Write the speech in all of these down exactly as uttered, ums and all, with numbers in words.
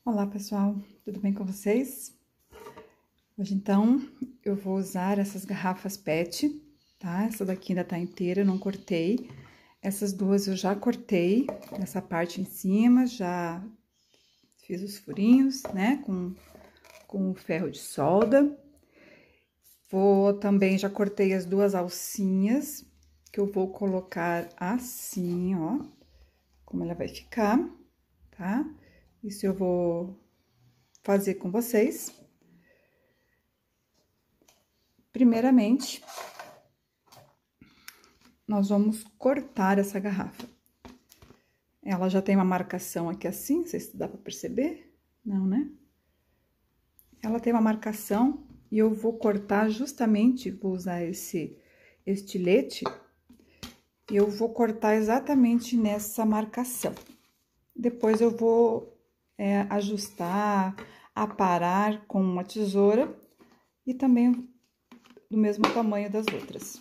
Olá pessoal, tudo bem com vocês? Hoje então eu vou usar essas garrafas pet, tá? Essa daqui ainda tá inteira, eu não cortei. Essas duas eu já cortei, essa parte em cima, já fiz os furinhos, né? Com, com o ferro de solda. Vou também, já cortei as duas alcinhas, que eu vou colocar assim, ó. Como ela vai ficar, tá? Isso eu vou fazer com vocês. Primeiramente, nós vamos cortar essa garrafa. Ela já tem uma marcação aqui assim, não sei se dá pra perceber. Não, né? Ela tem uma marcação e eu vou cortar justamente, vou usar esse estilete, e eu vou cortar exatamente nessa marcação. Depois eu vou é, ajustar, aparar com uma tesoura e também do mesmo tamanho das outras.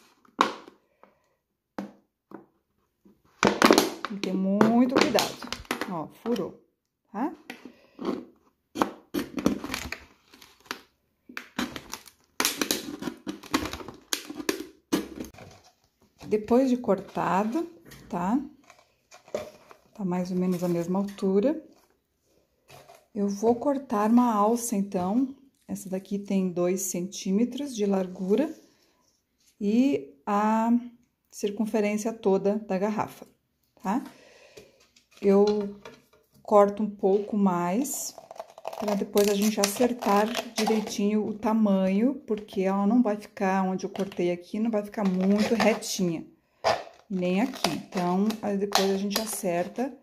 Tem que ter muito cuidado. Ó, furou, tá? Depois de cortado, tá? Tá mais ou menos a mesma altura. Eu vou cortar uma alça, então. Essa daqui tem dois centímetros de largura e a circunferência toda da garrafa, tá? Eu corto um pouco mais, para depois a gente acertar direitinho o tamanho, porque ela não vai ficar, onde eu cortei aqui, não vai ficar muito retinha, nem aqui. Então, aí depois a gente acerta.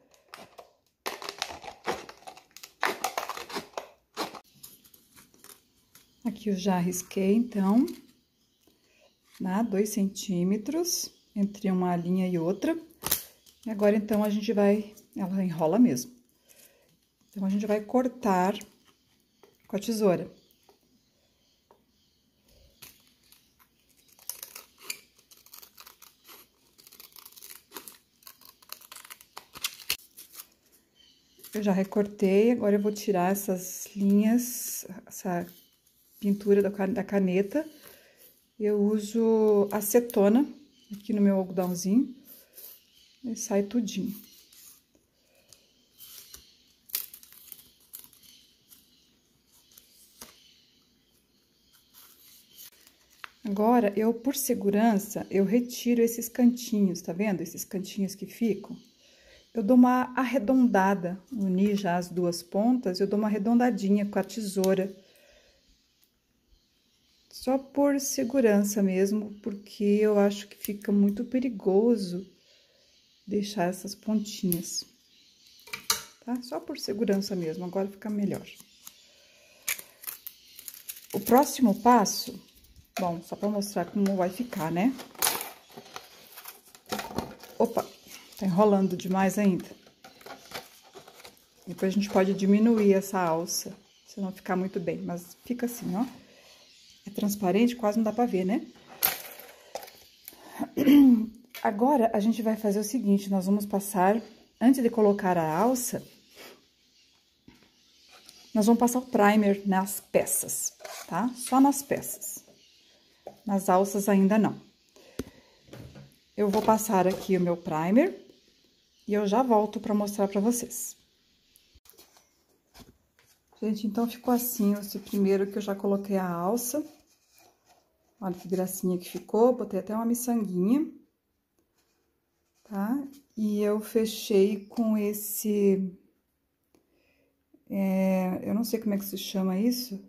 Aqui eu já risquei, então, né, dois centímetros entre uma linha e outra. E agora, então, a gente vai, ela enrola mesmo. Então, a gente vai cortar com a tesoura. Eu já recortei, agora eu vou tirar essas linhas, essa pintura da caneta. Eu uso acetona aqui no meu algodãozinho e sai tudinho. Agora, eu, por segurança, eu retiro esses cantinhos, tá vendo? Esses cantinhos que ficam. Eu dou uma arredondada, uni já as duas pontas, eu dou uma arredondadinha com a tesoura. Só por segurança mesmo, porque eu acho que fica muito perigoso deixar essas pontinhas, tá? Só por segurança mesmo, agora fica melhor. O próximo passo, bom, só pra mostrar como vai ficar, né? Opa, tá enrolando demais ainda. Depois a gente pode diminuir essa alça, se não ficar muito bem, mas fica assim, ó. É transparente, quase não dá pra ver, né? Agora, a gente vai fazer o seguinte, nós vamos passar, antes de colocar a alça, nós vamos passar o primer nas peças, tá? Só nas peças. Nas alças ainda não. Eu vou passar aqui o meu primer e eu já volto pra mostrar pra vocês. Gente, então ficou assim esse primeiro que eu já coloquei a alça. Olha que gracinha que ficou, botei até uma miçanguinha, tá? E eu fechei com esse... É, eu não sei como é que se chama isso.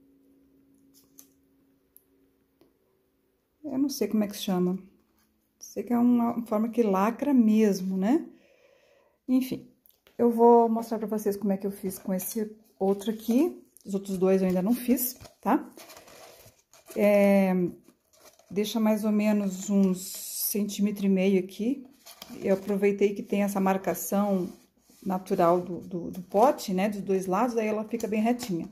Eu não sei como é que se chama. Sei que é uma forma que lacra mesmo, né? Enfim, eu vou mostrar pra vocês como é que eu fiz com esse outro aqui. Os outros dois eu ainda não fiz, tá? É, deixa mais ou menos uns centímetro e meio aqui. Eu aproveitei que tem essa marcação natural do, do, do pote, né? Dos dois lados, aí ela fica bem retinha.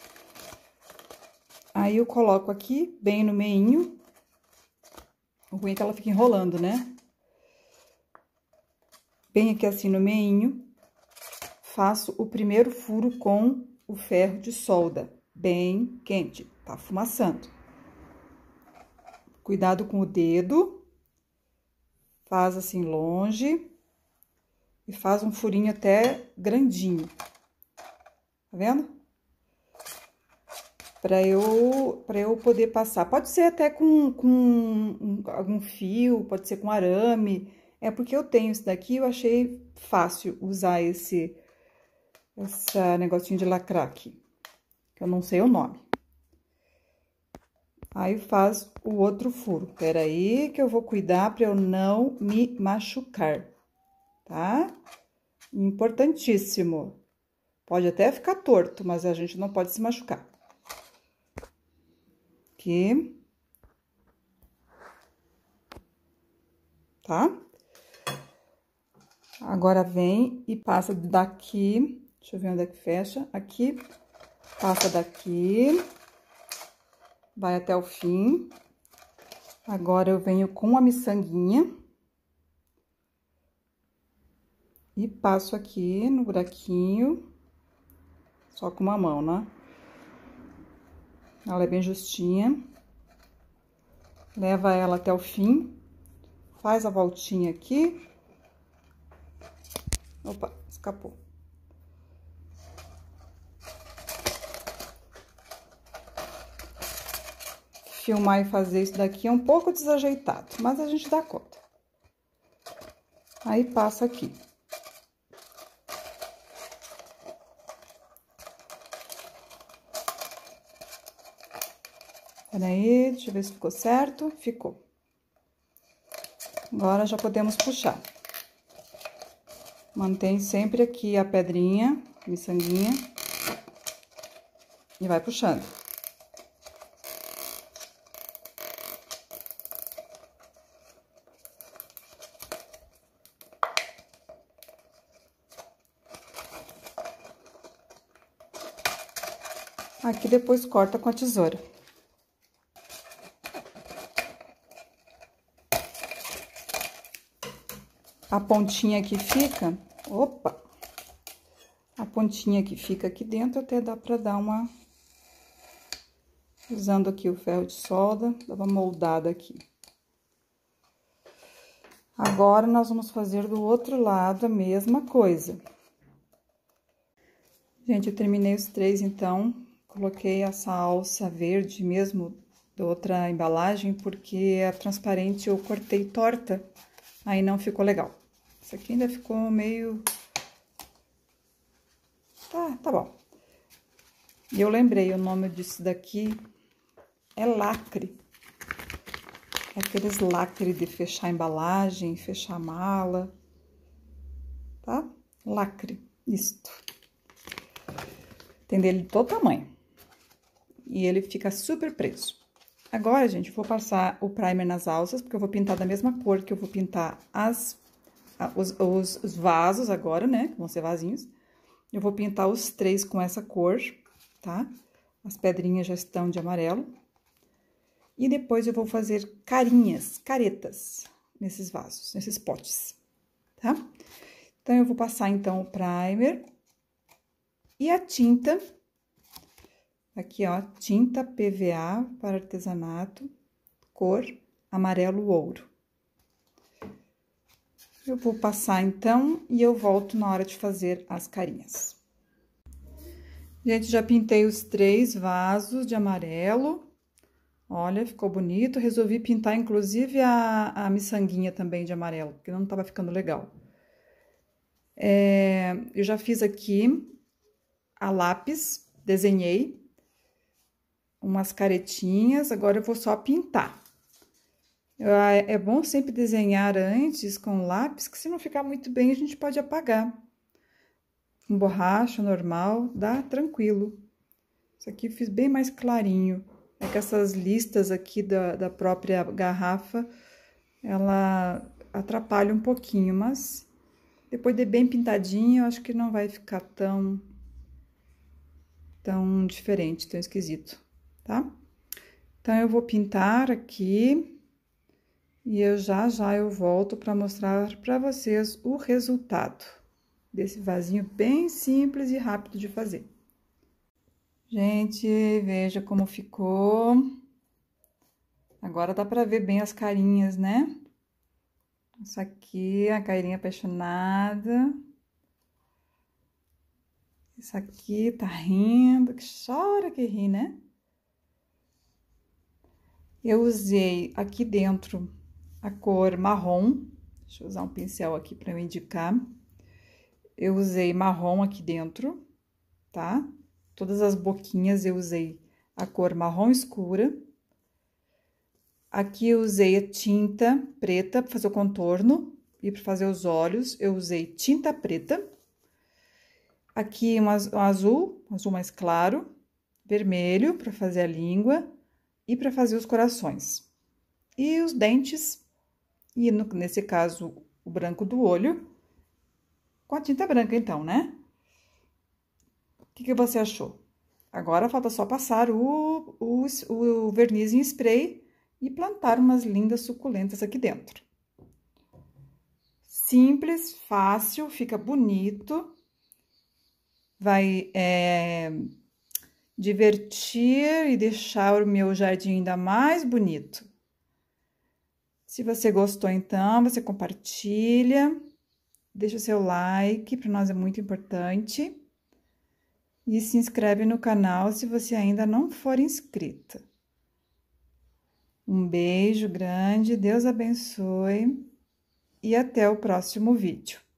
Aí eu coloco aqui, bem no meinho. O ruim é que ela fica enrolando, né? Bem aqui assim no meinho. faço o primeiro furo com o ferro de solda, bem quente, tá fumaçando. Cuidado com o dedo, faz assim longe e faz um furinho até grandinho, tá vendo? Para eu, para eu poder passar. Pode ser até com, com um, algum fio, pode ser com arame. É porque eu tenho isso daqui, eu achei fácil usar esse, esse negocinho de lacrar aqui, que eu não sei o nome. Aí faz o outro furo. Pera aí que eu vou cuidar para eu não me machucar, tá? Importantíssimo. Pode até ficar torto, mas a gente não pode se machucar. Aqui. Tá? Agora, vem e passa daqui, deixa eu ver onde é que fecha, aqui, passa daqui, vai até o fim. Agora, eu venho com a miçanguinha e passo aqui no buraquinho, só com uma mão, né? Ela é bem justinha. Leva ela até o fim, faz a voltinha aqui. Opa, escapou. Filmar e fazer isso daqui é um pouco desajeitado, mas a gente dá conta. Aí, passa aqui. Peraí, deixa eu ver se ficou certo. Ficou. Agora, já podemos puxar. Mantém sempre aqui a pedrinha, miçanguinha, e vai puxando. Aqui depois corta com a tesoura. A pontinha que fica, opa, a pontinha que fica aqui dentro até dá pra dar uma, usando aqui o ferro de solda, dá uma moldada aqui. Agora, nós vamos fazer do outro lado a mesma coisa. Gente, eu terminei os três, então, coloquei essa alça verde mesmo, da outra embalagem, porque a transparente eu cortei torta, aí não ficou legal. Isso aqui ainda ficou meio... Tá, tá bom. E eu lembrei, o nome disso daqui é lacre. É aqueles lacre de fechar embalagem, fechar mala, tá? Lacre, isto. Tem dele de todo tamanho. E ele fica super preso. Agora, gente, vou passar o primer nas alças, porque eu vou pintar da mesma cor que eu vou pintar as... Os, os, os vasos agora, né? Que vão ser vasinhos. Eu vou pintar os três com essa cor, tá? As pedrinhas já estão de amarelo. E depois eu vou fazer carinhas, caretas, nesses vasos, nesses potes, tá? Então, eu vou passar, então, o primer e a tinta. Aqui, ó, tinta P V A para artesanato, cor amarelo ouro. Eu vou passar, então, e eu volto na hora de fazer as carinhas. Gente, já pintei os três vasos de amarelo. Olha, ficou bonito. Resolvi pintar, inclusive, a, a miçanguinha também de amarelo, porque não tava ficando legal. É, eu já fiz aqui a lápis, desenhei umas caretinhas, agora eu vou só pintar. É bom sempre desenhar antes com lápis, que se não ficar muito bem, a gente pode apagar. Com borracha normal, dá tranquilo. Isso aqui eu fiz bem mais clarinho. É que essas listas aqui da, da própria garrafa, ela atrapalha um pouquinho, mas depois de bem pintadinho, eu acho que não vai ficar tão, tão diferente, tão esquisito, tá? Então, eu vou pintar aqui. E eu já já eu volto para mostrar para vocês o resultado. desse vasinho bem simples e rápido de fazer. Gente, veja como ficou. Agora dá pra ver bem as carinhas, né? Isso aqui é a carinha apaixonada. Isso aqui tá rindo, que chora que ri, né? Eu usei aqui dentro a cor marrom. Deixa eu usar um pincel aqui para eu indicar. Eu usei marrom aqui dentro, tá? Todas as boquinhas eu usei a cor marrom escura. Aqui eu usei a tinta preta para fazer o contorno e para fazer os olhos eu usei tinta preta. Aqui um azul, um azul mais claro, vermelho para fazer a língua e para fazer os corações. E os dentes, e no, nesse caso o branco do olho, com a tinta branca então, né? O que, que você achou? Agora falta só passar o, o, o verniz em spray e plantar umas lindas suculentas aqui dentro. Simples, fácil, fica bonito, vai é, divertir e deixar o meu jardim ainda mais bonito. Se você gostou, então, você compartilha, deixa o seu like, para nós é muito importante. E se inscreve no canal se você ainda não for inscrita. Um beijo grande, Deus abençoe e até o próximo vídeo.